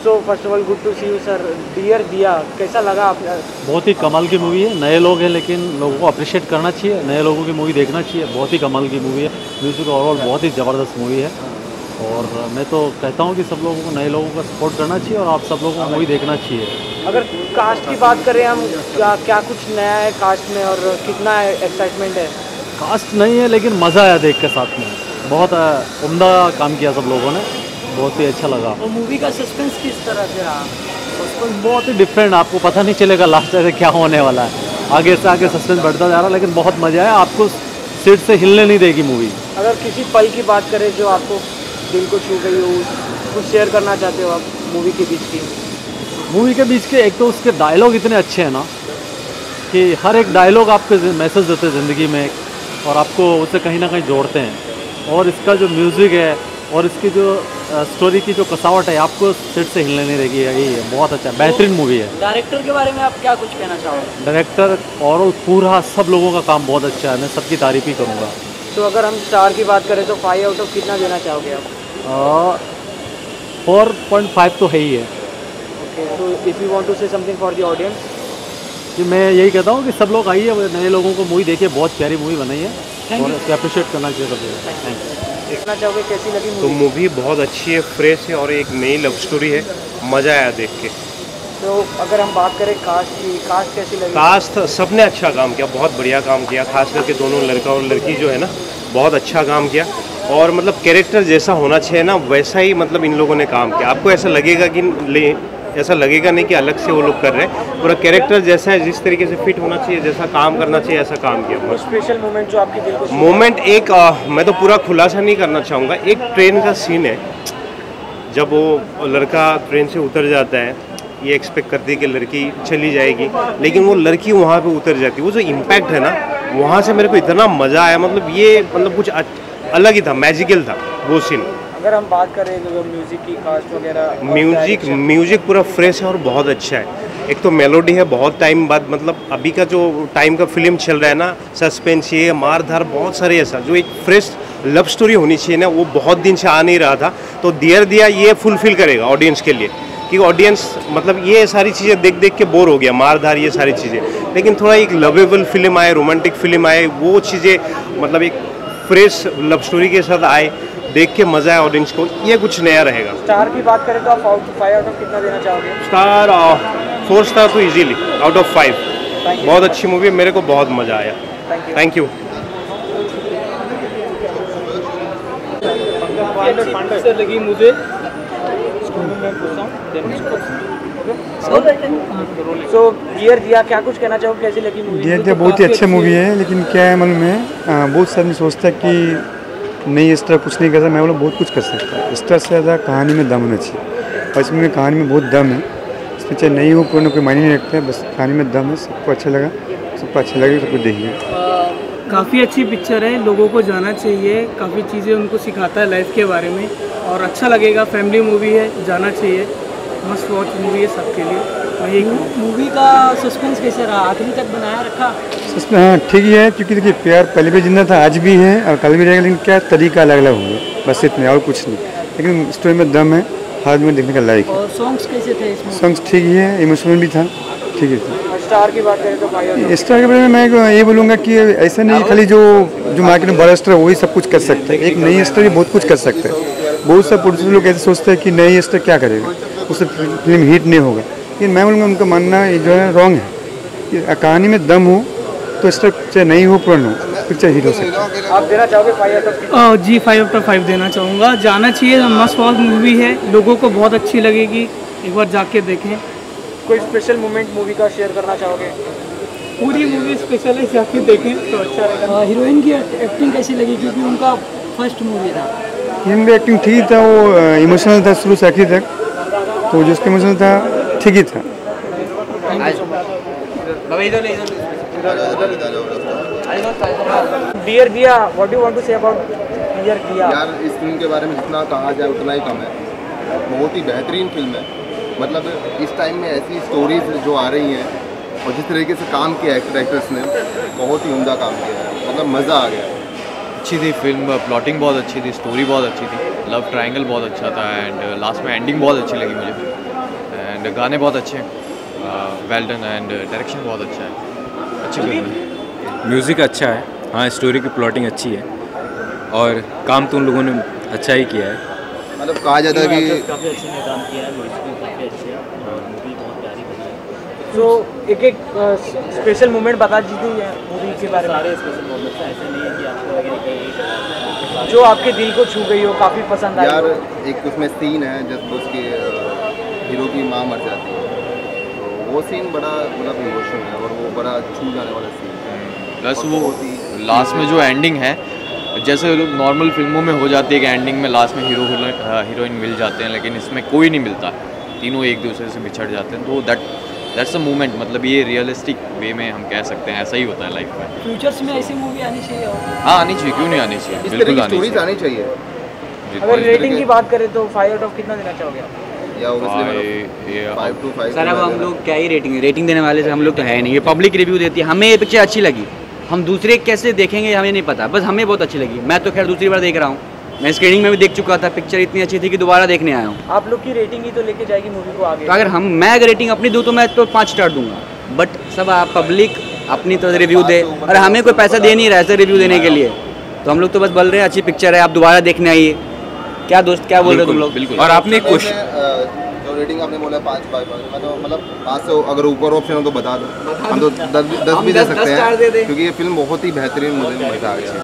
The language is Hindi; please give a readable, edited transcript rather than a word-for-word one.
So first of all good to see you sir. Dear Diya कैसा लगा आप? बहुत ही कमाल की मूवी है। नए लोग हैं लेकिन लोगों को अप्रिशिएट करना चाहिए, नए लोगों की मूवी देखना चाहिए। बहुत ही कमाल की मूवी है, म्यूजिक ओवरऑल बहुत ही ज़बरदस्त मूवी है। और मैं तो कहता हूँ कि सब लोगों को, नए लोगों का सपोर्ट करना चाहिए और आप सब लोगों को मूवी देखना चाहिए। अगर कास्ट की बात करें हम, क्या कुछ नया है कास्ट में और कितना एक्साइटमेंट है? कास्ट नहीं है लेकिन मज़ा आया देख के, साथ में बहुत उम्दा काम किया सब लोगों ने, बहुत ही अच्छा लगा। और मूवी का सस्पेंस किस तरह से रहा? सस्पेंस बहुत ही डिफरेंट, आपको पता नहीं चलेगा लास्ट से क्या होने वाला है। आगे से आगे सस्पेंस बढ़ता जा रहा है, लेकिन बहुत मज़ा आया, आपको सीट से हिलने नहीं देगी मूवी। अगर किसी पल की बात करें जो आपको दिल को छू गई हो, कुछ शेयर करना चाहते हो आप मूवी के बीच की? मूवी के बीच के एक तो उसके डायलॉग इतने अच्छे हैं ना कि हर एक डायलॉग आपको मैसेज देते हैं ज़िंदगी में और आपको उससे कहीं ना कहीं जोड़ते हैं। और इसका जो म्यूज़िक है और इसकी जो स्टोरी की जो कसावट है, आपको सीट से हिलने नहीं देगी। यही है, बहुत अच्छा बेहतरीन मूवी है। डायरेक्टर के बारे में आप क्या कुछ कहना चाहोगे? डायरेक्टर और पूरा सब लोगों का काम बहुत अच्छा है, मैं सबकी तारीफ़ ही करूँगा। तो अगर हम स्टार की बात करें तो 5 आउट ऑफ कितना देना चाहोगे आप? 4.5 तो है ही है। ओके, तो if you want to say something for the audience? कि मैं यही कहता हूँ कि सब लोग आइए, नए लोगों को मूवी देखिए, बहुत प्यारी मूवी बनाई है और इसको अप्रिशिएट करना चाहिए सब लोगों को। Thank you. देखना चाहोगे कैसी लगी मूवी? तो मूवी बहुत अच्छी है, फ्रेश है और एक नई लव स्टोरी है, मज़ा आया देख के। तो अगर हम बात करें कास्ट की, कास्ट कैसी लगी? कास्ट सबने अच्छा काम किया, बहुत बढ़िया काम किया, खास करके दोनों लड़का और लड़की जो है ना, बहुत अच्छा काम किया। और मतलब कैरेक्टर जैसा होना चाहिए ना, वैसा ही मतलब इन लोगों ने काम किया। आपको ऐसा लगेगा कि ऐसा लगेगा नहीं कि अलग से वो लोग कर रहे हैं, पूरा कैरेक्टर जैसा है, जिस तरीके से फिट होना चाहिए, जैसा काम करना चाहिए, ऐसा काम किया। स्पेशल मोमेंट जो आपके दिल को मोमेंट एक मैं तो पूरा खुलासा नहीं करना चाहूँगा। एक ट्रेन का सीन है, जब वो लड़का ट्रेन से उतर जाता है, ये एक्सपेक्ट करती है कि लड़की चली जाएगी, लेकिन वो लड़की वहाँ पे उतर जाती है। वो जो इम्पैक्ट है ना, वहाँ से मेरे को इतना मज़ा आया, मतलब ये मतलब कुछ अलग ही था, मैजिकल था वो सीन। अगर हम बात करें तो म्यूजिक की, कास्ट वगैरह, म्यूजिक पूरा फ्रेश है और बहुत अच्छा है। एक तो मेलोडी है, बहुत टाइम बाद, मतलब अभी का जो टाइम का फिल्म चल रहा है ना, सस्पेंस, ये मारधार, बहुत सारे ऐसा जो एक फ्रेश लव स्टोरी होनी चाहिए ना, वो बहुत दिन से आ नहीं रहा था। तो डियर दिया ये फुलफिल करेगा ऑडियंस के लिए, कि ऑडियंस मतलब ये सारी चीज़ें देख देख के बोर हो गया, मारधार ये सारी चीज़ें, लेकिन थोड़ा एक लवेबल फिल्म आए, रोमांटिक फिल्म आए, वो चीज़ें मतलब एक फ्रेश लव स्टोरी के साथ आए, देख के मज़ा है ऑडियंस को, ये कुछ नया रहेगा। स्टार की बात करें तो आप 5 आउट ऑफ कितना देना चाहोगे? स्टार 4 स्टार तो इजीली आउट ऑफ 5। बहुत अच्छी मूवी है, मेरे को बहुत मज़ा आया। Thank you. लगी मुझे सो डियर दिया, क्या कुछ कहना चाहोगे, कैसी लगी मूवी? डियर दिया बहुत ही अच्छी मूवी है, लेकिन क्या है मालूम है, बहुत सारे सोचता है कि नहीं इस तरह कुछ नहीं कर सकता। मैं बोला बहुत कुछ कर सकता है। इस तरह से ज़्यादा कहानी में दम होना चाहिए, और इसमें कहानी में बहुत दम है। इसमें चाहे नहीं हो पुराना कोई मायने नहीं रखता है, बस कहानी में दम है। सबको अच्छा लगा, सबको अच्छा लगे, सबको देखिए। काफ़ी अच्छी पिक्चर है, लोगों को जाना चाहिए, काफ़ी चीज़ें उनको सिखाता है लाइफ के बारे में और अच्छा लगेगा। फैमिली मूवी है, जाना चाहिए, मस्ट वॉच मूवी है सबके लिए। वही मूवी का सस्पेंस कैसे रहा, आखिरी तक बनाया रखा? सस्पेंस हाँ ठीक ही है, क्योंकि देखिए प्यार पहले भी जिंदा था, आज भी है और कल भी रहेगा, लेकिन क्या तरीका अलग अलग होंगे, बस इतने और कुछ नहीं। लेकिन स्टोरी में दम है, हाथ में देखने का लायक है। और सॉन्ग्स कैसे थे इसमें? सॉन्ग्स ठीक ही है, इमोशनल भी था, ठीक है। स्टार की बात करें तो 5 आउट ऑफ? स्टार के बारे में मैं ये बोलूँगा कि ऐसा नहीं खाली जो मार्केट में बड़ा स्टार है वही सब कुछ कर सकता है। एक नई स्टार भी बहुत कुछ कर सकता है। बहुत से प्रोड्यूसर लोग ऐसे सोचते हैं कि नई स्टार क्या करेगा, उससे फिल्म हिट नहीं होगा, लेकिन मैं बोलूँगा उनका मानना जो है रॉन्ग है। कि कहानी में दम हो तो स्टार चाहे नहीं हो पुराना हो, पिक्चर हिट हो सकता है। आप देना चाहोगे 5 आउट ऑफ? जी 5 आउट ऑफ 5 देना चाहूँगा। जाना चाहिए, मस्ट वॉच मूवी है, लोगों को बहुत अच्छी लगेगी, एक बार जाके देखें। कोई स्पेशल मोमेंट मूवी का शेयर करना चाहोगे? पूरी मूवी स्पेशल है, जाके देखें तो अच्छा रहेगा। हीरोइन की एक्टिंग कैसी लगी, क्योंकि उनका फर्स्ट मूवी था? हीरोइन भी एक्टिंग ठीक था, वो इमोशनल था शुरू से आखिर तक, तो जिसका इमोशनल था ठीक ही था। Dear Diya, what do want to say about dear Diya? यार इस फिल्म के बारे में जितना कहा जाए उतना ही कम है। बहुत ही बेहतरीन फिल्म है, मतलब इस टाइम में ऐसी स्टोरीज जो आ रही हैं और जिस तरीके से काम किया एक्टर्स ने, बहुत ही उम्दा काम किया है, मतलब मज़ा आ गया। अच्छी थी फिल्म, प्लॉटिंग बहुत अच्छी थी, स्टोरी बहुत अच्छी थी, लव ट्रायंगल बहुत अच्छा था एंड लास्ट में एंडिंग बहुत अच्छी लगी मुझे एंड गाने बहुत अच्छे हैं, वेल डन एंड डायरेक्शन बहुत अच्छा है, अच्छी फिल्म है। म्यूज़िक अच्छा है, हाँ स्टोरी की प्लॉटिंग अच्छी है और काम तो उन लोगों ने अच्छा ही किया है। मतलब कहा जाता है कि काफ़ी अच्छे ने काम किया है, म्यूजिक भी काफ़ी अच्छे है और मूवी बहुत प्यारी बनी है। तो एक स्पेशल मोमेंट बता दीजिए मूवी के बारे में। सारे स्पेशल मोमेंट्स हैं, ऐसे नहीं है कि आपको लगे कि जो आपके दिल को छू गई हो, काफ़ी पसंद आई यार हो। एक उसमें सीन है जब उसके हीरो की माँ मर जाती है, तो वो सीन बड़ा मतलब इमोशनल है और वो बड़ा छू जाने वाला सीन है। प्लस वो लास्ट में जो एंडिंग है, जैसे नॉर्मल फिल्मों में हो जाती है कि एंडिंग में लास्ट में हीरोइन मिल जाते हैं, लेकिन इसमें कोई नहीं मिलता, तीनों एक दूसरे से बिछड़ जाते हैं, तो दैट्स अ मोमेंट, मतलब ये रियलिस्टिक वे में हम कह सकते हैं, ऐसा ही होता है लाइफ में। फ्यूचर्स में ऐसी मूवी आनी चाहिए और हाँ आनी चाहिए, क्यों नहीं आनी चाहिए, इस तरह बिल्कुल की आनी स्टोरीज चाहिए। आनी चाहिए। अगर रेटिंग की बात करें तो 5 आउट ऑफ कितना देना चाहोगे आप? या ऑब्वियसली 5 to 5 सर अब हम लोग क्या ही रेटिंग देने वाले से हम लोग तो है नहीं, ये पब्लिक रिव्यू देती है। हमें ये पिक्चर अच्छी लगी, हम दूसरे कैसे देखेंगे हमें नहीं पता, बस हमें बहुत अच्छी लगी। मैं तो खैर दूसरी बार देख रहा हूँ, मैं स्क्रीनिंग में भी देख चुका था, पिक्चर इतनी अच्छी थी कि दोबारा देखने आया हूँ। आप लोग की रेटिंग ही तो लेके जाएगी मूवी को आगे। तो अगर मैं अगर रेटिंग अपनी दूँ तो मैं तो 5 स्टार दूंगा, बट सब आप पब्लिक अपनी तरह रिव्यू दे, और हमें कोई पैसा दे नहीं रहा है सर रिव्यू देने के लिए, तो हम लोग तो बस बोल रहे हैं अच्छी पिक्चर है, आप दोबारा देखने आइए। क्या दोस्त क्या बोल रहे हो तुम लोग? बिल्कुल। और आपने एक क्वेश्चन, जो रेटिंग आपने बोला 5 मैं तो मतलब 5 से अगर ऊपर ऑप्शन हो तो बता दो, हम तो 10 भी दे सकते स्टार दे हैं, दें। क्योंकि ये फिल्म बहुत ही बेहतरीन, मुझे मज़ा आ गया।